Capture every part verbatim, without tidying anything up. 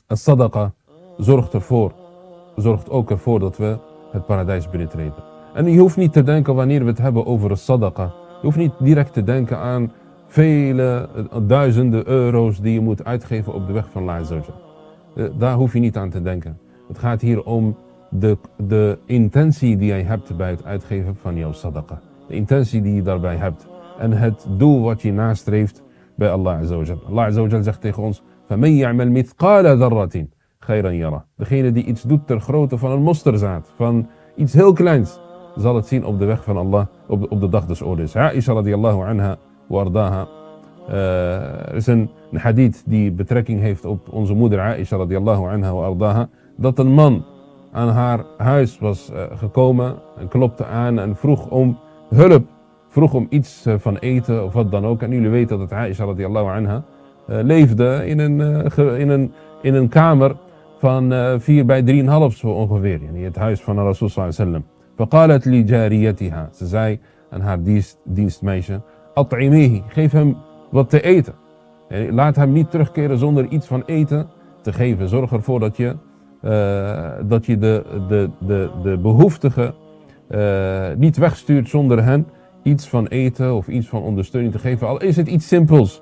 As-sadaqa zorgt ervoor, zorgt ook ervoor dat we het paradijs binnentreden. En je hoeft niet te denken wanneer we het hebben over een sadaqa. Je hoeft niet direct te denken aan vele duizenden euro's die je moet uitgeven op de weg van Allah Azza wa Jal. Daar hoef je niet aan te denken. Het gaat hier om de, de intentie die jij hebt bij het uitgeven van jouw sadaqa. De intentie die je daarbij hebt. En het doel wat je nastreeft bij Allah Azza wa Jal. Allah Azza wa Jal zegt tegen ons: فَمَنْ يَعْمَلْ مِثْقَالَ ذَرَّةٍ خَيْرًا يَرَهُ. Degene die iets doet ter grootte van een mosterdzaad, van iets heel kleins, zal het zien op de weg van Allah, op de, op de dag des oordeels. Aisha radiyallahu anha wa ardaha. Uh, er is een, een hadith die betrekking heeft op onze moeder Aisha radiyallahu anha wa ardaha. Dat een man aan haar huis was uh, gekomen en klopte aan en vroeg om hulp. Vroeg om iets uh, van eten of wat dan ook. En jullie weten dat Aisha radiyallahu anha uh, leefde in een, uh, in, een, in een kamer van uh, vier bij drieënhalf zo ongeveer. In het huis van Rasul sallallahu alaihi wasallam. فقالت لجاريتها. Ze zei aan haar dienst, dienstmeisje: أطعميه. Geef hem wat te eten. Laat hem niet terugkeren zonder iets van eten te geven. Zorg ervoor dat je, uh, dat je de, de, de, de behoeftigen uh, niet wegstuurt zonder hen iets van eten of iets van ondersteuning te geven. Al is het iets simpels.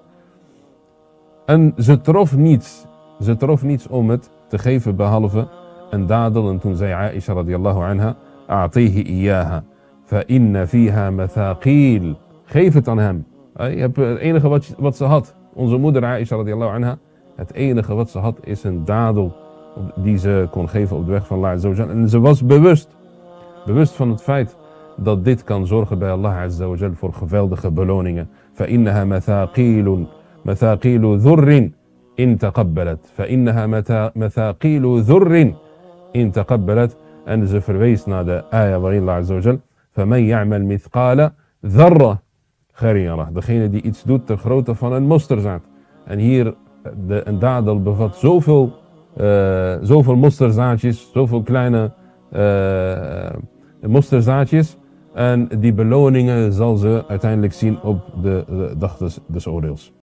En ze trof niets. Ze trof niets om het te geven behalve een dadel. En toen zei Aisha radiyallahu anha: أعطيه إياها فإن فيها مثاقيل. Geef het aan hem. Je hebt het enige wat, wat ze had. Onze moeder Aisha radiyallahu anha. Het enige wat ze had is een dadel die ze kon geven op de weg van Allah Azza wa Jal. En ze was bewust. Bewust van het feit dat dit kan zorgen bij Allah Azza wa Jal voor geweldige beloningen. فإنها مثاقيل مثاقيل ذر إن تقبلت. فإنها مثاقيل ذر إن تقبلت. En ze verwees naar de ayah waarin Allah Azza wa Jal: فَمَنْ يَعْمَلْ مِثْقَالَ ذَرَّةٍ خَيْرًا يَرَهُ. Degene die iets doet ter grootte van een mosterdzaad. En hier, de, een dadel bevat zoveel, uh, zoveel mosterdzaadjes, zoveel kleine uh, mosterdzaadjes. En die beloningen zal ze uiteindelijk zien op de, de dag des, des oordeels.